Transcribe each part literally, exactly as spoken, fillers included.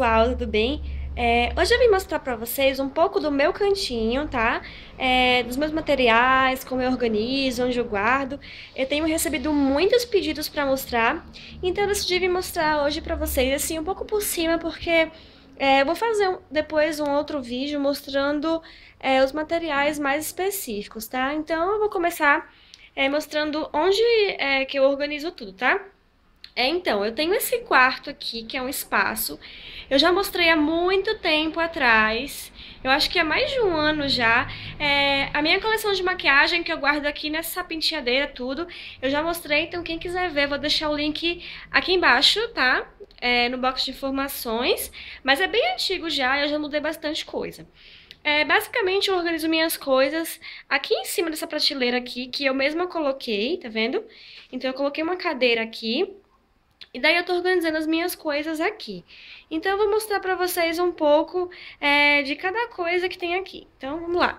pessoal, tudo bem? É, hoje eu vim mostrar pra vocês um pouco do meu cantinho, tá? É, dos meus materiais, como eu organizo, onde eu guardo. Eu tenho recebido muitos pedidos pra mostrar, então eu decidi vir mostrar hoje pra vocês, assim, um pouco por cima, porque é, eu vou fazer um- depois um outro vídeo mostrando é, os materiais mais específicos, tá? Então eu vou começar é, mostrando onde é, que eu organizo tudo, tá? É, então, eu tenho esse quarto aqui, que é um espaço. Eu já mostrei há muito tempo atrás. Eu acho que há mais de um ano já. É, a minha coleção de maquiagem que eu guardo aqui nessa penteadeira, tudo. Eu já mostrei, então quem quiser ver, vou deixar o link aqui embaixo, tá? É, no box de informações. Mas é bem antigo já, eu já mudei bastante coisa. É, basicamente, eu organizo minhas coisas aqui em cima dessa prateleira aqui, que eu mesma coloquei, tá vendo? Então, eu coloquei uma cadeira aqui. E daí eu tô organizando as minhas coisas aqui. Então eu vou mostrar pra vocês um pouco é, de cada coisa que tem aqui. Então vamos lá.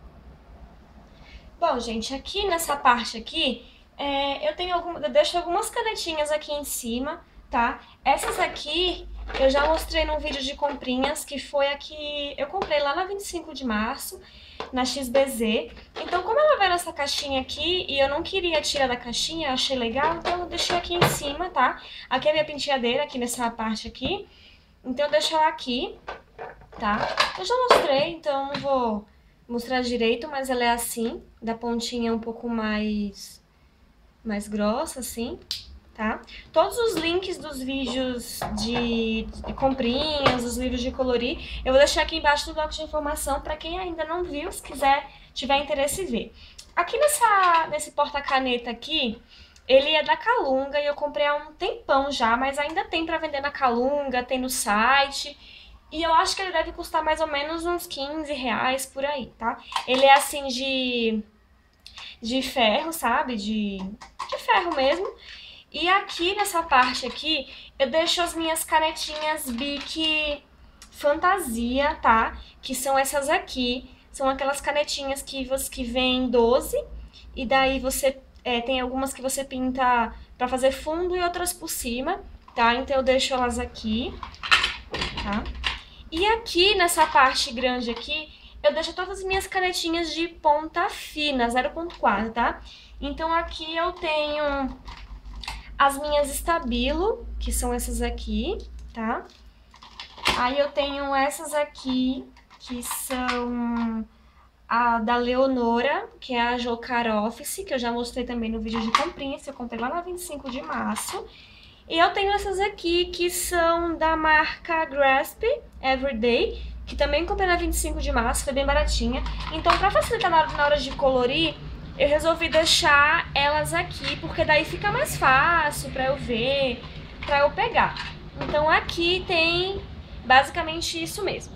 Bom, gente, aqui nessa parte aqui, é, eu tenho alguma, eu deixo algumas canetinhas aqui em cima, tá? Essas aqui eu já mostrei num vídeo de comprinhas, que foi aqui, eu comprei lá na vinte e cinco de março, na X B Z. Então, como ela veio nessa caixinha aqui e eu não queria tirar da caixinha, eu achei legal, então eu deixei aqui em cima, tá? Aqui é a minha penteadeira, aqui nessa parte aqui. Então eu deixo ela aqui, tá? Eu já mostrei, então não vou mostrar direito, mas ela é assim, da pontinha um pouco mais, mais grossa, assim, tá? Todos os links dos vídeos de, de comprinhas, os livros de colorir, eu vou deixar aqui embaixo no bloco de informação para quem ainda não viu, se quiser, tiver interesse em ver. Aqui nessa, nesse porta-caneta aqui, ele é da Calunga e eu comprei há um tempão já, mas ainda tem para vender na Calunga, tem no site. E eu acho que ele deve custar mais ou menos uns quinze reais por aí, tá? Ele é assim de, de ferro, sabe? De, de ferro mesmo. E aqui nessa parte aqui, eu deixo as minhas canetinhas Bic Fantasia, tá? Que são essas aqui. São aquelas canetinhas que, você, que vem doze. E daí você é, tem algumas que você pinta pra fazer fundo e outras por cima, tá? Então eu deixo elas aqui, tá? E aqui, nessa parte grande aqui, eu deixo todas as minhas canetinhas de ponta fina, zero ponto quatro, tá? Então aqui eu tenho as minhas Stabilo, que são essas aqui, tá? Aí eu tenho essas aqui, que são a da Leonora, que é a Jocar Office, que eu já mostrei também no vídeo de comprinhas, que eu comprei lá na vinte e cinco de março. E eu tenho essas aqui, que são da marca Grasp Everyday, que também comprei na vinte e cinco de março, foi bem baratinha. Então, pra facilitar na hora, na hora de colorir, eu resolvi deixar elas aqui, porque daí fica mais fácil pra eu ver, pra eu pegar. Então, aqui tem basicamente isso mesmo.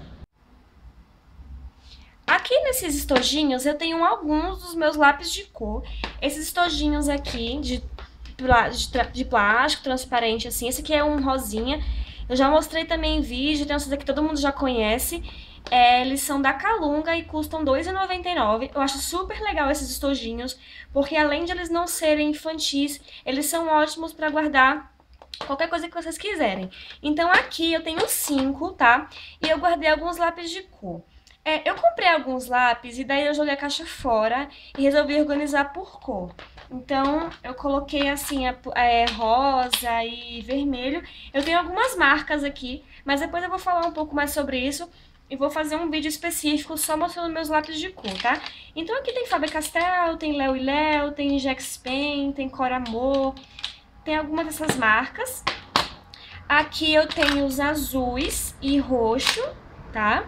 Aqui nesses estojinhos, eu tenho alguns dos meus lápis de cor. Esses estojinhos aqui, de de plástico transparente, assim. Esse aqui é um rosinha. Eu já mostrei também em vídeo, tem esses aqui que todo mundo já conhece. É, eles são da Calunga e custam dois reais e noventa e nove centavos. Eu acho super legal esses estojinhos, porque além de eles não serem infantis, eles são ótimos pra guardar qualquer coisa que vocês quiserem. Então aqui eu tenho cinco, tá? E eu guardei alguns lápis de cor. É, eu comprei alguns lápis e daí eu joguei a caixa fora e resolvi organizar por cor. Então, eu coloquei assim, a, é, rosa e vermelho. Eu tenho algumas marcas aqui, mas depois eu vou falar um pouco mais sobre isso e vou fazer um vídeo específico só mostrando meus lápis de cor, tá? Então aqui tem Faber-Castell, tem Léo e Léo, tem Jax Pen, tem Cor Amor, tem algumas dessas marcas. Aqui eu tenho os azuis e roxo, tá?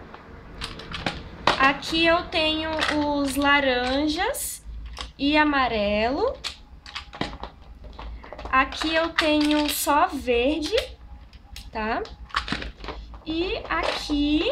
Aqui eu tenho os laranjas e amarelo. Aqui eu tenho só verde, tá? E aqui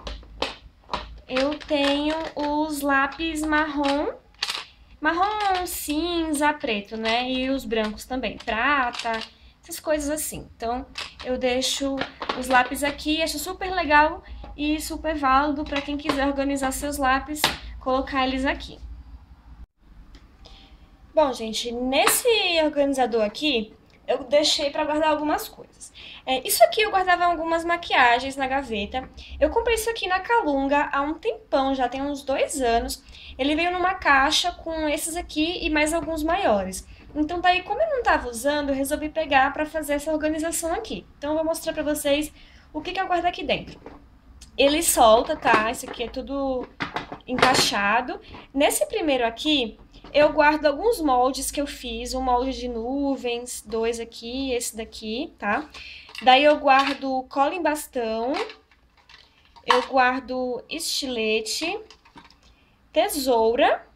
eu tenho os lápis marrom, marrom, cinza, preto, né? E os brancos também, prata, essas coisas assim. Então, eu deixo os lápis aqui, acho super legal e super válido para quem quiser organizar seus lápis, colocar eles aqui. Bom, gente, nesse organizador aqui, eu deixei pra guardar algumas coisas. É, isso aqui eu guardava algumas maquiagens na gaveta. Eu comprei isso aqui na Calunga há um tempão, já tem uns dois anos. Ele veio numa caixa com esses aqui e mais alguns maiores. Então daí, como eu não tava usando, eu resolvi pegar pra fazer essa organização aqui. Então eu vou mostrar pra vocês o que que eu guardo aqui dentro. Ele solta, tá? Isso aqui é tudo encaixado. Nesse primeiro aqui, eu guardo alguns moldes que eu fiz, um molde de nuvens, dois aqui, esse daqui, tá? Daí eu guardo cola em bastão, eu guardo estilete, tesoura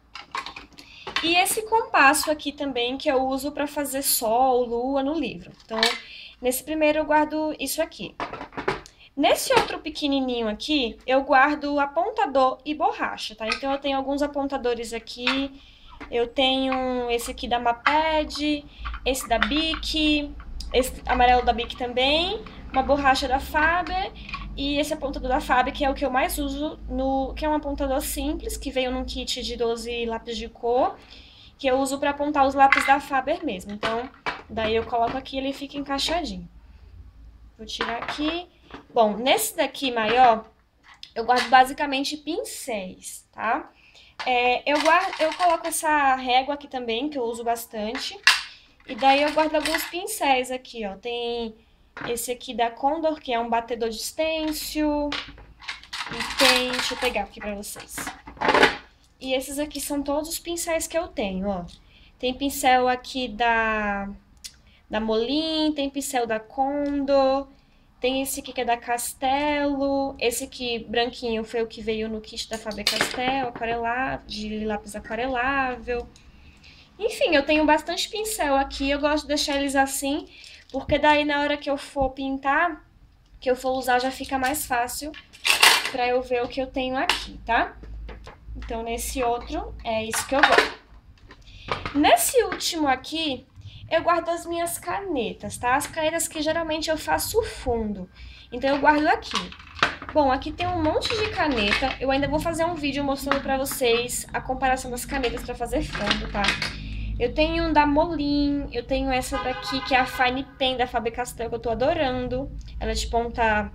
e esse compasso aqui também que eu uso para fazer sol, lua no livro. Então, nesse primeiro eu guardo isso aqui. Nesse outro pequenininho aqui, eu guardo apontador e borracha, tá? Então, eu tenho alguns apontadores aqui, eu tenho esse aqui da Maped, esse da Bic, esse amarelo da Bic também, uma borracha da Faber e esse apontador da Faber, que é o que eu mais uso, no, que é um apontador simples, que veio num kit de doze lápis de cor, que eu uso para apontar os lápis da Faber mesmo. Então, daí eu coloco aqui e ele fica encaixadinho. Vou tirar aqui. Bom, nesse daqui maior, eu guardo basicamente pincéis, tá? É, eu, guardo, eu coloco essa régua aqui também, que eu uso bastante. E daí eu guardo alguns pincéis aqui, ó. Tem esse aqui da Condor, que é um batedor de stencil. E tem... Deixa eu pegar aqui pra vocês. E esses aqui são todos os pincéis que eu tenho, ó. Tem pincel aqui da, da Molin, tem pincel da Condor... Tem esse aqui que é da Castelo, esse aqui branquinho foi o que veio no kit da Faber-Castell, aquarelável, de lápis aquarelável. Enfim, eu tenho bastante pincel aqui, eu gosto de deixar eles assim, porque daí na hora que eu for pintar, que eu for usar, já fica mais fácil pra eu ver o que eu tenho aqui, tá? Então, nesse outro, é isso que eu guardo. Nesse último aqui... eu guardo as minhas canetas, tá? As canetas que geralmente eu faço fundo. Então, eu guardo aqui. Bom, aqui tem um monte de caneta. Eu ainda vou fazer um vídeo mostrando pra vocês a comparação das canetas pra fazer fundo, tá? Eu tenho um da Molin, eu tenho essa daqui que é a Fine Pen da Faber-Castell, que eu tô adorando. Ela é de ponta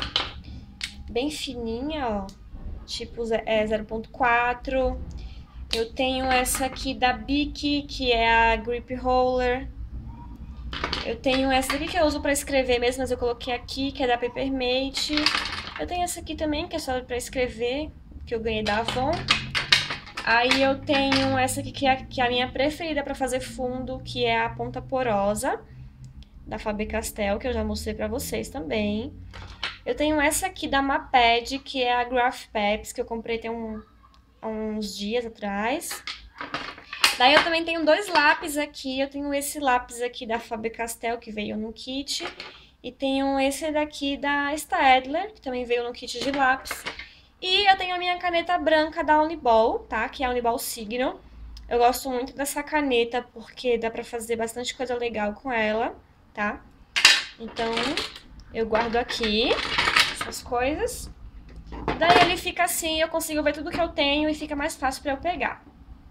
bem fininha, ó. Tipo é, zero ponto quatro. Eu tenho essa aqui da Bic, que é a Grip Roller. Eu tenho essa daqui que eu uso pra escrever mesmo, mas eu coloquei aqui, que é da Papermate. Eu tenho essa aqui também, que é só pra escrever, que eu ganhei da Avon. Aí eu tenho essa aqui, que é, que é a minha preferida pra fazer fundo, que é a ponta porosa, da Faber-Castell, que eu já mostrei pra vocês também. Eu tenho essa aqui da Maped, que é a Graph Peps, que eu comprei tem um... há uns dias atrás. Daí eu também tenho dois lápis aqui. Eu tenho esse lápis aqui da Faber-Castell, que veio no kit. E tenho esse daqui da Staedtler, que também veio no kit de lápis. E eu tenho a minha caneta branca da Uniball, tá? Que é a Uniball Signal. Eu gosto muito dessa caneta porque dá pra fazer bastante coisa legal com ela, tá? Então, eu guardo aqui essas coisas. Daí ele fica assim, eu consigo ver tudo que eu tenho e fica mais fácil pra eu pegar.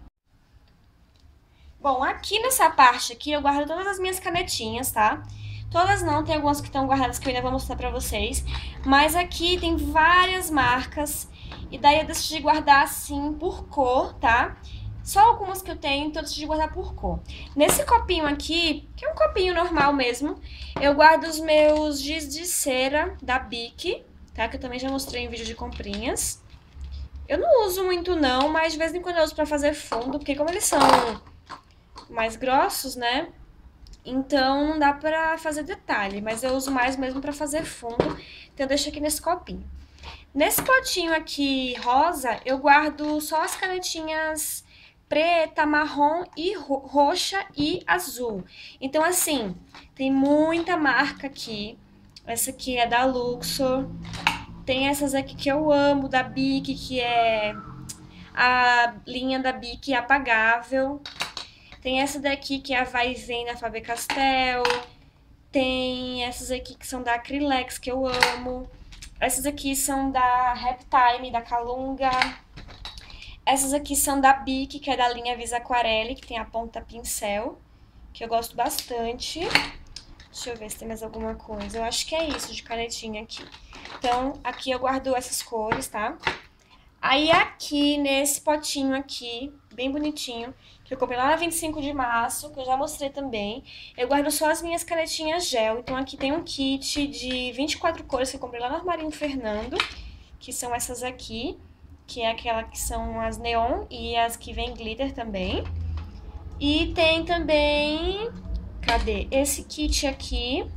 Bom, aqui nessa parte aqui eu guardo todas as minhas canetinhas, tá? Todas não, tem algumas que estão guardadas que eu ainda vou mostrar pra vocês. Mas aqui tem várias marcas e daí eu decidi guardar assim por cor, tá? Só algumas que eu tenho, então eu decidi guardar por cor. Nesse copinho aqui, que é um copinho normal mesmo, eu guardo os meus giz de cera da Bic, tá? Que eu também já mostrei em vídeo de comprinhas. Eu não uso muito não, mas de vez em quando eu uso pra fazer fundo, porque como eles são mais grossos, né? Então não dá pra fazer detalhe, mas eu uso mais mesmo pra fazer fundo, então eu deixo aqui nesse copinho. Nesse potinho aqui rosa, eu guardo só as canetinhas preta, marrom e ro roxa e azul. Então assim, tem muita marca aqui. Essa aqui é da Luxor. Tem essas aqui que eu amo, da Bic, que é a linha da Bic apagável. Tem essa daqui que é a Vai e Vem da Faber-Castell. Tem essas aqui que são da Acrylex, que eu amo. Essas aqui são da Ragtime, da Calunga. Essas aqui são da Bic, que é da linha Visa Aquarelle, que tem a ponta pincel. que eu gosto bastante. Deixa eu ver se tem mais alguma coisa. Eu acho que é isso de canetinha aqui. Então, aqui eu guardo essas cores, tá? Aí aqui, nesse potinho aqui, bem bonitinho, que eu comprei lá na vinte e cinco de março, que eu já mostrei também, eu guardo só as minhas canetinhas gel. Então aqui tem um kit de vinte e quatro cores que eu comprei lá no Armarinho Fernando, que são essas aqui, que é aquela que são as neon e as que vem glitter também. E tem também, cadê? Esse kit aqui,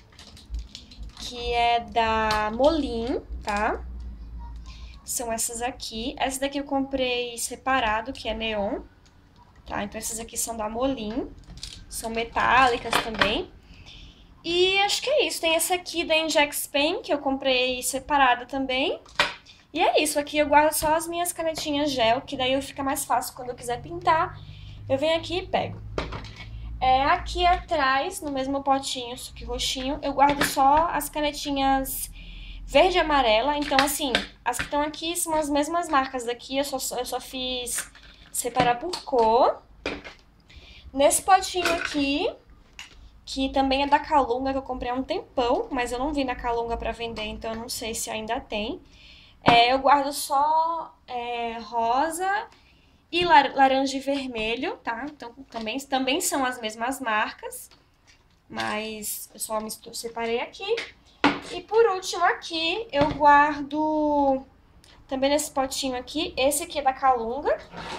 que é da Molin, tá? São essas aqui. Essa daqui eu comprei separado, que é neon, tá? Então essas aqui são da Molin, são metálicas também. E acho que é isso. Tem essa aqui da Injex Pen, que eu comprei separada também. E é isso, aqui eu guardo só as minhas canetinhas gel, que daí fica mais fácil quando eu quiser pintar. Eu venho aqui e pego. É, aqui atrás, no mesmo potinho, só que roxinho, eu guardo só as canetinhas verde e amarela. Então, assim, as que estão aqui são as mesmas marcas daqui, eu só, eu só fiz separar por cor. Nesse potinho aqui, que também é da Calunga, que eu comprei há um tempão, mas eu não vi na Calunga pra vender, então eu não sei se ainda tem. É, eu guardo só é, rosa e laranja e vermelho, tá? Então, também, também são as mesmas marcas, mas eu só misturo, separei aqui. E por último aqui, eu guardo também nesse potinho aqui, esse aqui é da Calunga.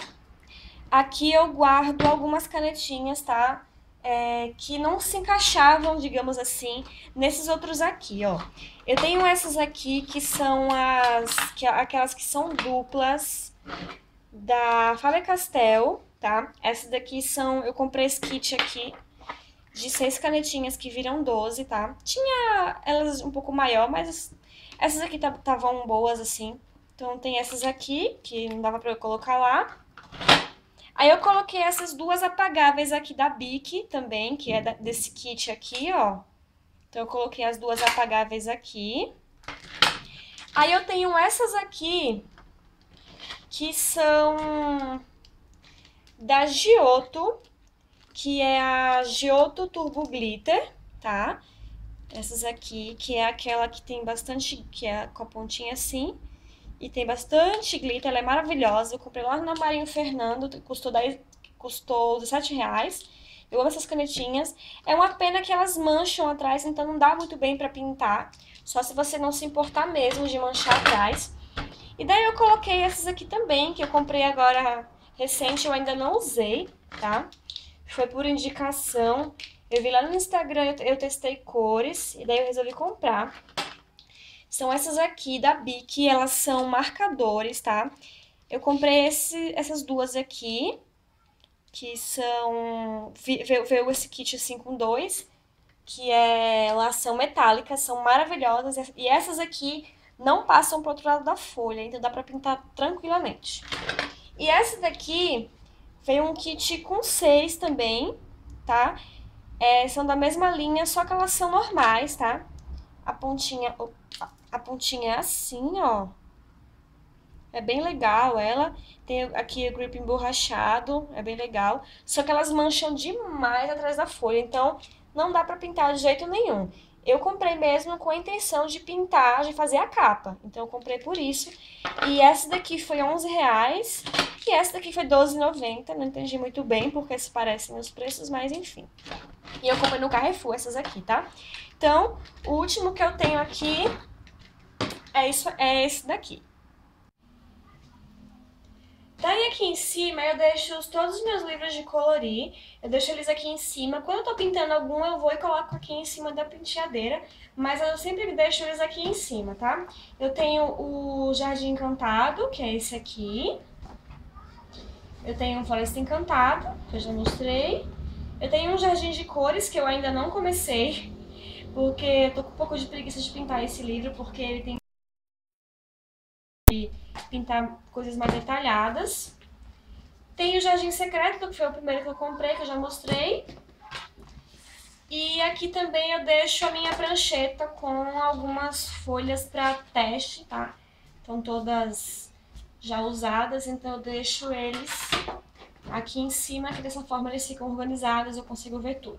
Aqui eu guardo algumas canetinhas, tá? É, que não se encaixavam, digamos assim, nesses outros aqui, ó. Eu tenho essas aqui que são as, que, aquelas que são duplas da Faber-Castell, tá? Essas daqui são, eu comprei esse kit aqui de seis canetinhas que viram doze, tá? Tinha elas um pouco maior, mas essas aqui estavam boas, assim. Então tem essas aqui, que não dava pra eu colocar lá. Aí eu coloquei essas duas apagáveis aqui da Bic também, que é desse kit aqui, ó. Então eu coloquei as duas apagáveis aqui. Aí eu tenho essas aqui, que são da Giotto, que é a Giotto Turbo Glitter, tá? Essas aqui, que é aquela que tem bastante, que é com a pontinha assim, e tem bastante glitter, ela é maravilhosa. Eu comprei lá no Armarinho Fernando, custou, dez, custou dezessete reais. Eu amo essas canetinhas. É uma pena que elas mancham atrás, então não dá muito bem pra pintar. Só se você não se importar mesmo de manchar atrás. E daí eu coloquei essas aqui também, que eu comprei agora recente, eu ainda não usei, tá? Foi por indicação. Eu vi lá no Instagram, eu, eu testei cores, e daí eu resolvi comprar. São essas aqui da Bic, elas são marcadores, tá? Eu comprei esse, essas duas aqui, que são... Veio, veio esse kit assim com dois, que é, elas são metálicas, são maravilhosas. E essas aqui não passam pro outro lado da folha, então dá pra pintar tranquilamente. E essa daqui veio um kit com seis também, tá? É, são da mesma linha, só que elas são normais, tá? A pontinha... A pontinha é assim, ó. É bem legal ela. Tem aqui o grip emborrachado, é bem legal. Só que elas mancham demais atrás da folha, então não dá pra pintar de jeito nenhum. Eu comprei mesmo com a intenção de pintar, de fazer a capa. Então eu comprei por isso. E essa daqui foi onze reais e essa daqui foi doze reais e noventa centavos. Não entendi muito bem porque se parecem os preços, mas enfim. E eu comprei no Carrefour essas aqui, tá? Então, o último que eu tenho aqui... É, isso, é esse daqui. Daí aqui em cima eu deixo todos os meus livros de colorir, eu deixo eles aqui em cima. Quando eu tô pintando algum eu vou e coloco aqui em cima da penteadeira, mas eu sempre deixo eles aqui em cima, tá? Eu tenho o Jardim Encantado, que é esse aqui. Eu tenho um Floresta Encantado, que eu já mostrei. Eu tenho um Jardim de Cores, que eu ainda não comecei, porque eu tô com um pouco de preguiça de pintar esse livro, porque ele tem pintar coisas mais detalhadas. Tem o Jardim Secreto, que foi o primeiro que eu comprei, que eu já mostrei. E aqui também eu deixo a minha prancheta com algumas folhas para teste, tá? Estão todas já usadas, então eu deixo eles aqui em cima, que dessa forma eles ficam organizados, eu consigo ver tudo.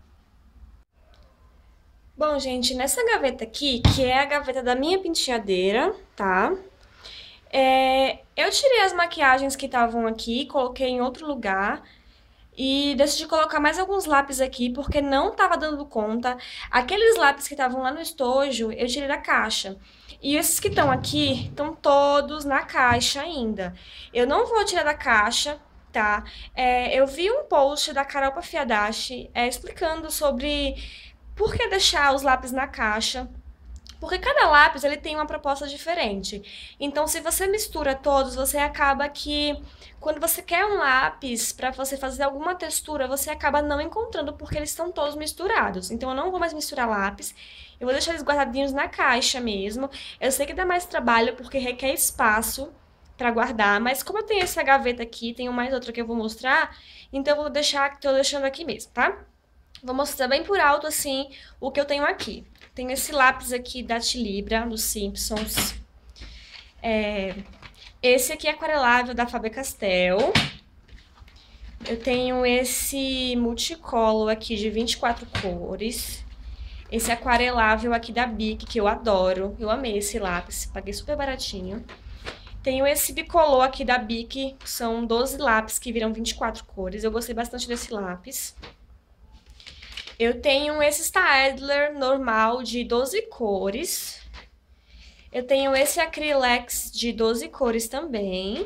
Bom, gente, nessa gaveta aqui, que é a gaveta da minha penteadeira, tá? É, eu tirei as maquiagens que estavam aqui, coloquei em outro lugar e decidi colocar mais alguns lápis aqui, porque não tava dando conta. Aqueles lápis que estavam lá no estojo, eu tirei da caixa. E esses que estão aqui, estão todos na caixa ainda. Eu não vou tirar da caixa, tá? É, eu vi um post da Carol Pafiadashi, é, explicando sobre por que deixar os lápis na caixa. Porque cada lápis ele tem uma proposta diferente. Então, se você mistura todos, você acaba que quando você quer um lápis para você fazer alguma textura, você acaba não encontrando porque eles estão todos misturados. Então, eu não vou mais misturar lápis. Eu vou deixar eles guardadinhos na caixa mesmo. Eu sei que dá mais trabalho porque requer espaço para guardar, mas como eu tenho essa gaveta aqui, tenho mais outra que eu vou mostrar, então eu vou deixar, tô deixando aqui mesmo, tá? Vou mostrar bem por alto, assim, o que eu tenho aqui. Tenho esse lápis aqui da Tilibra, dos Simpsons. É, esse aqui é aquarelável da Faber-Castell. Eu tenho esse multicolor aqui de vinte e quatro cores. Esse aquarelável aqui da Bic, que eu adoro. Eu amei esse lápis, paguei super baratinho. Tenho esse bicolor aqui da Bic, são doze lápis que viram vinte e quatro cores. Eu gostei bastante desse lápis. Eu tenho esse Staedtler normal de doze cores. Eu tenho esse Acrylex de doze cores também.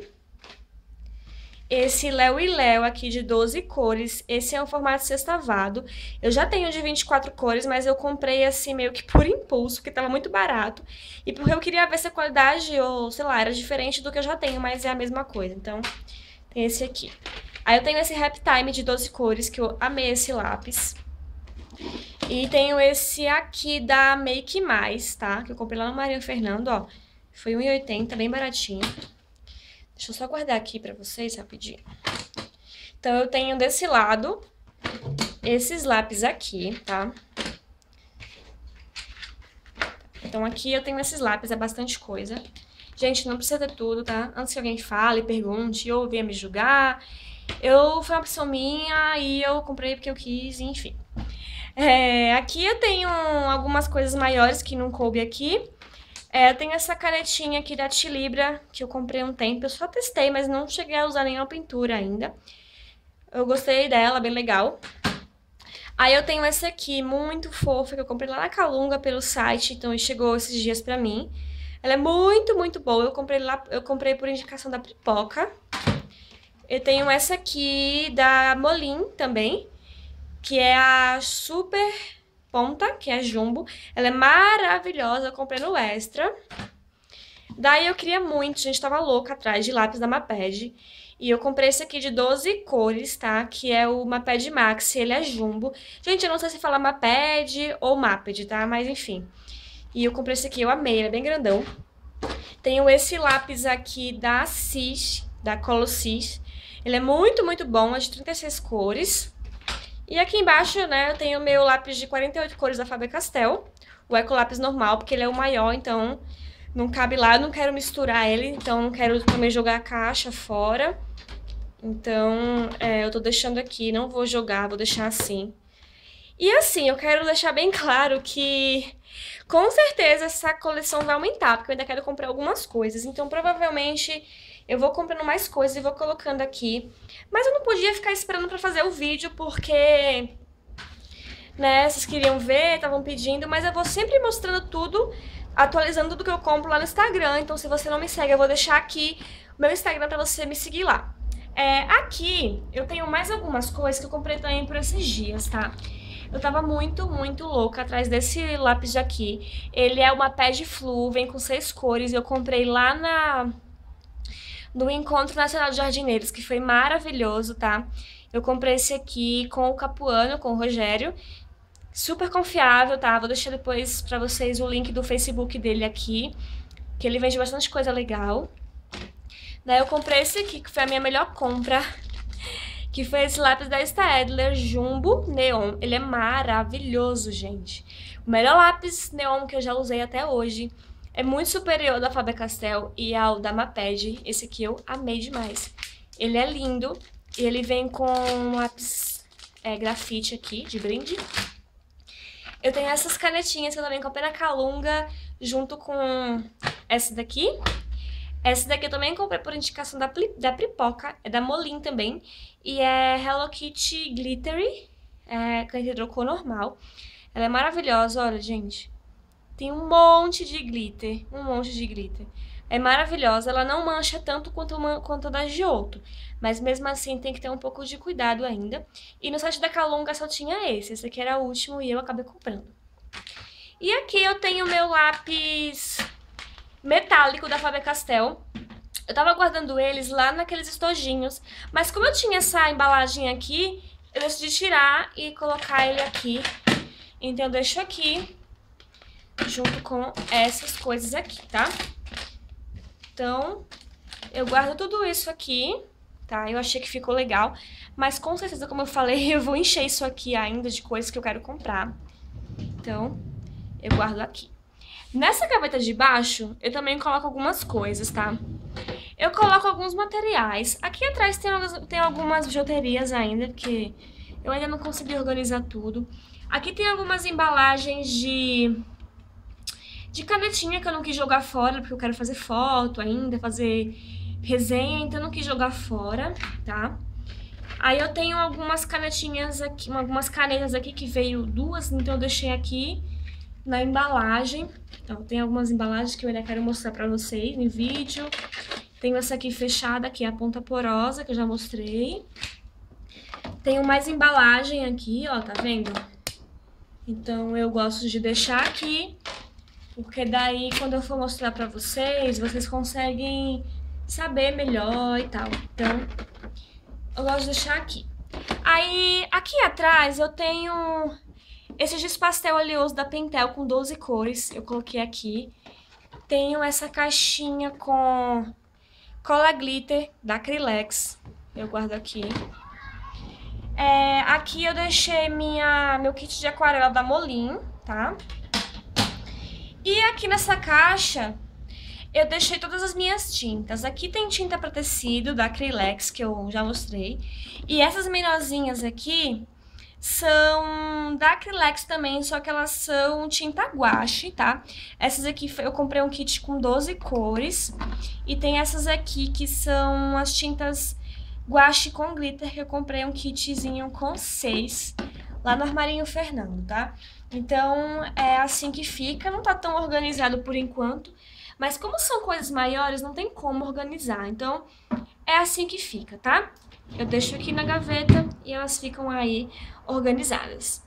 Esse Léo e Léo aqui de doze cores. Esse é um formato sextavado. Eu já tenho de vinte e quatro cores, mas eu comprei assim meio que por impulso, porque tava muito barato. E porque eu queria ver se a qualidade, ou sei lá, era diferente do que eu já tenho, mas é a mesma coisa. Então, tem esse aqui. Aí eu tenho esse Ragtime de doze cores, que eu amei esse lápis. E tenho esse aqui da Make Mais, tá? Que eu comprei lá no Maria Fernando, ó. Foi um real e oitenta, bem baratinho. Deixa eu só guardar aqui pra vocês rapidinho. Então, eu tenho desse lado esses lápis aqui, tá? Então, aqui eu tenho esses lápis, é bastante coisa. Gente, não precisa ter tudo, tá? Antes que alguém fale, pergunte ou venha me julgar. Eu, foi uma opção minha e eu comprei porque eu quis, enfim. É, aqui eu tenho algumas coisas maiores que não coube aqui. É, eu tenho essa canetinha aqui da Tilibra, que eu comprei um tempo. Eu só testei, mas não cheguei a usar nenhuma pintura ainda. Eu gostei dela, bem legal. Aí eu tenho essa aqui, muito fofa, que eu comprei lá na Calunga pelo site, então chegou esses dias pra mim. Ela é muito, muito boa. Eu comprei lá, eu comprei por indicação da Pipoca. Eu tenho essa aqui da Molin também, que é a Super Ponta, que é Jumbo. Ela é maravilhosa, eu comprei no Extra. Daí eu queria muito, a gente tava louca atrás de lápis da Maped. E eu comprei esse aqui de doze cores, tá? Que é o Maped Maxi, ele é Jumbo. Gente, eu não sei se fala Maped ou Maped, tá? Mas enfim. E eu comprei esse aqui, eu amei, ele é bem grandão. Tenho esse lápis aqui da Cis, da Colocis. Ele é muito, muito bom, é de trinta e seis cores. E aqui embaixo, né, eu tenho o meu lápis de quarenta e oito cores da Faber-Castell. O Ecolápis normal, porque ele é o maior, então não cabe lá. Eu não quero misturar ele, então não quero também jogar a caixa fora. Então, é, eu tô deixando aqui, não vou jogar, vou deixar assim. E assim, eu quero deixar bem claro que com certeza essa coleção vai aumentar, porque eu ainda quero comprar algumas coisas. Então, provavelmente, eu vou comprando mais coisas e vou colocando aqui. Mas eu não podia ficar esperando pra fazer o vídeo, porque, né, vocês queriam ver, estavam pedindo, mas eu vou sempre mostrando tudo, atualizando tudo que eu compro lá no Instagram. Então, se você não me segue, eu vou deixar aqui o meu Instagram pra você me seguir lá. É, aqui, eu tenho mais algumas coisas que eu comprei também por esses dias, tá? Eu tava muito, muito louca atrás desse lápis aqui. Ele é uma Maped Flu, vem com seis cores. Eu comprei lá na... no Encontro Nacional de Jardineiros, que foi maravilhoso, tá? Eu comprei esse aqui com o Capuano, com o Rogério. Super confiável, tá? Vou deixar depois pra vocês o link do Facebook dele aqui, que ele vende bastante coisa legal. Daí eu comprei esse aqui, que foi a minha melhor compra, que foi esse lápis da Staedtler Jumbo Neon. Ele é maravilhoso, gente. O melhor lápis neon que eu já usei até hoje. É muito superior ao da Faber-Castell e ao da Maped. Esse aqui eu amei demais. Ele é lindo. Ele vem com um lápis é, grafite aqui, de brinde. Eu tenho essas canetinhas que eu também comprei na Calunga, junto com essa daqui. Essa daqui eu também comprei por indicação da, da Pipoca, é da Molin também. E é Hello Kitty Glittery, é caneta hidrocor normal. Ela é maravilhosa, olha, gente. Tem um monte de glitter, um monte de glitter. É maravilhosa, ela não mancha tanto quanto, uma, quanto a da Giotto. Mas mesmo assim tem que ter um pouco de cuidado ainda. E no site da Calunga só tinha esse, esse aqui era o último e eu acabei comprando. E aqui eu tenho o meu lápis metálico da Faber-Castell. Eu tava guardando eles lá naqueles estojinhos, mas como eu tinha essa embalagem aqui, eu decidi tirar e colocar ele aqui. Então eu deixo aqui, junto com essas coisas aqui, tá? Então, eu guardo tudo isso aqui, tá? Eu achei que ficou legal, mas com certeza, como eu falei, eu vou encher isso aqui ainda de coisas que eu quero comprar. Então, eu guardo aqui. Nessa gaveta de baixo, eu também coloco algumas coisas, tá? Eu coloco alguns materiais. Aqui atrás tem, tem algumas bijuterias ainda, porque eu ainda não consegui organizar tudo. Aqui tem algumas embalagens de, de canetinha que eu não quis jogar fora, porque eu quero fazer foto ainda, fazer resenha, então eu não quis jogar fora, tá? Aí eu tenho algumas canetinhas aqui, algumas canetas aqui que veio duas, então eu deixei aqui na embalagem. Então, tem algumas embalagens que eu ainda quero mostrar pra vocês em vídeo. Tenho essa aqui fechada, que é a ponta porosa, que eu já mostrei. Tenho mais embalagem aqui, ó, tá vendo? Então, eu gosto de deixar aqui, porque daí, quando eu for mostrar pra vocês, vocês conseguem saber melhor e tal. Então, eu gosto de deixar aqui. Aí, aqui atrás, eu tenho esse giz pastel oleoso da Pentel com doze cores, eu coloquei aqui. Tenho essa caixinha com cola glitter da Acrylex, eu guardo aqui. É, aqui eu deixei minha, meu kit de aquarela da Molin, tá? E aqui nessa caixa eu deixei todas as minhas tintas. Aqui tem tinta pra tecido da Acrylex, que eu já mostrei. E essas menorzinhas aqui são da Acrylex também, só que elas são tinta guache, tá? Essas aqui eu comprei um kit com doze cores. E tem essas aqui que são as tintas guache com glitter, que eu comprei um kitzinho com seis lá no Armarinho Fernando, tá? Então é assim que fica, não tá tão organizado por enquanto, mas como são coisas maiores, não tem como organizar. Então é assim que fica, tá? Eu deixo aqui na gaveta e elas ficam aí organizadas.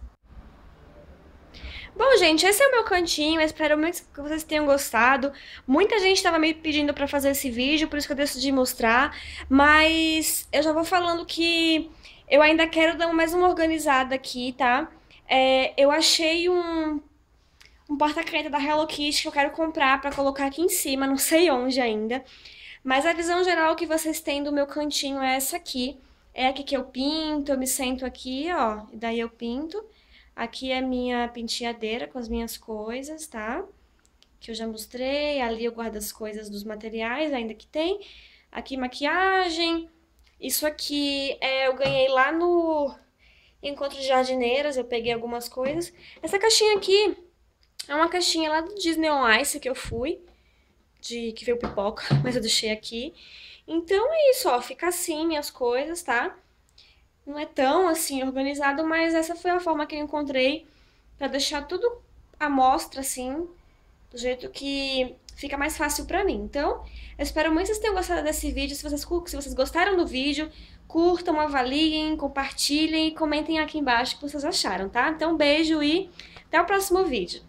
Bom, gente, esse é o meu cantinho, eu espero muito que vocês tenham gostado. Muita gente estava me pedindo para fazer esse vídeo, por isso que eu decidi mostrar. Mas eu já vou falando que eu ainda quero dar mais uma organizada aqui, tá? É, eu achei um, um porta-caneta da Hello Kitty que eu quero comprar para colocar aqui em cima, não sei onde ainda. Mas a visão geral que vocês têm do meu cantinho é essa aqui. É aqui que eu pinto, eu me sento aqui, ó, e daí eu pinto. Aqui é a minha penteadeira com as minhas coisas, tá? Que eu já mostrei. Ali eu guardo as coisas dos materiais, ainda que tem. Aqui maquiagem. Isso aqui é, eu ganhei lá no Encontro de Jardineiras, eu peguei algumas coisas. Essa caixinha aqui é uma caixinha lá do Disney on Ice que eu fui. De, que veio pipoca, mas eu deixei aqui. Então é isso, ó, fica assim minhas coisas, tá? Não é tão assim organizado, mas essa foi a forma que eu encontrei pra deixar tudo à mostra, assim, do jeito que fica mais fácil pra mim. Então, eu espero muito que vocês tenham gostado desse vídeo. Se vocês, se vocês gostaram do vídeo, curtam, avaliem, compartilhem e comentem aqui embaixo o que vocês acharam, tá? Então, beijo e até o próximo vídeo.